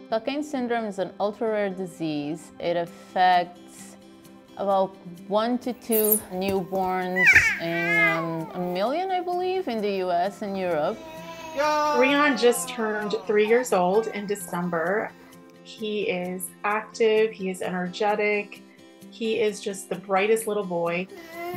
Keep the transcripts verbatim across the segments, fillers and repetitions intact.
Cockayne syndrome is an ultra-rare disease. It affects about one to two newborns in um, a million, I believe, in the U S and Europe. Rian just turned three years old in December. He is active, he is energetic, he is just the brightest little boy.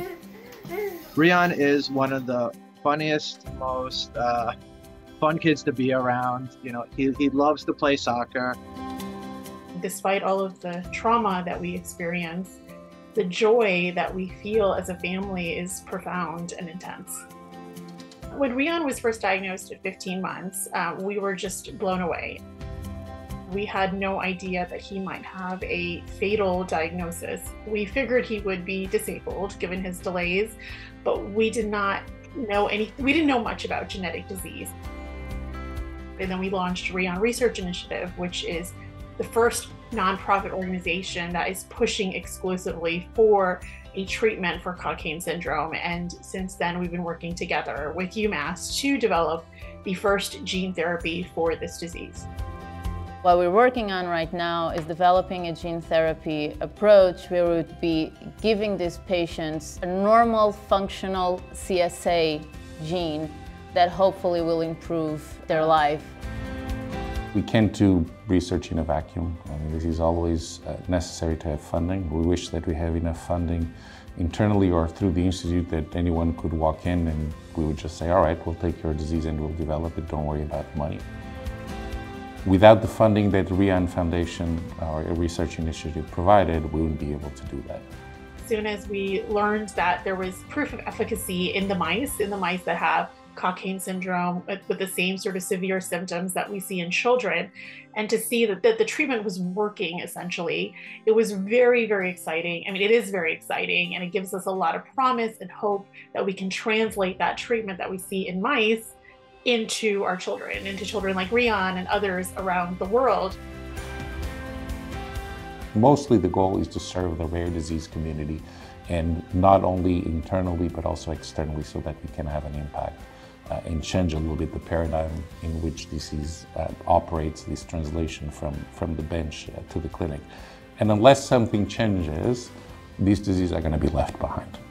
Rian is one of the funniest, most uh, fun kids to be around. You know, he, he loves to play soccer. Despite all of the trauma that we experience, the joy that we feel as a family is profound and intense. When Rian was first diagnosed at fifteen months, uh, we were just blown away. We had no idea that he might have a fatal diagnosis. We figured he would be disabled given his delays, but we did not know any, we didn't know much about genetic disease. And then we launched Rian Research Initiative, which is the first nonprofit organization that is pushing exclusively for a treatment for Cockayne syndrome. And since then, we've been working together with UMass to develop the first gene therapy for this disease. What we're working on right now is developing a gene therapy approach where we would be giving these patients a normal functional C S A gene that hopefully will improve their life. We can't do research in a vacuum. I mean, this is always uh, necessary to have funding. We wish that we have enough funding internally or through the institute that anyone could walk in and we would just say, all right, we'll take your disease and we'll develop it, don't worry about money. Without the funding that the Rian Foundation or a research initiative provided, we wouldn't be able to do that. As soon as we learned that there was proof of efficacy in the mice, in the mice that have Cockayne syndrome with, with the same sort of severe symptoms that we see in children, and to see that, that the treatment was working essentially, it was very, very exciting. I mean, it is very exciting, and it gives us a lot of promise and hope that we can translate that treatment that we see in mice into our children, into children like Rian and others around the world. Mostly the goal is to serve the rare disease community, and not only internally but also externally, so that we can have an impact uh, and change a little bit the paradigm in which disease uh, operates, this translation from, from the bench uh, to the clinic. And unless something changes, these diseases are going to be left behind.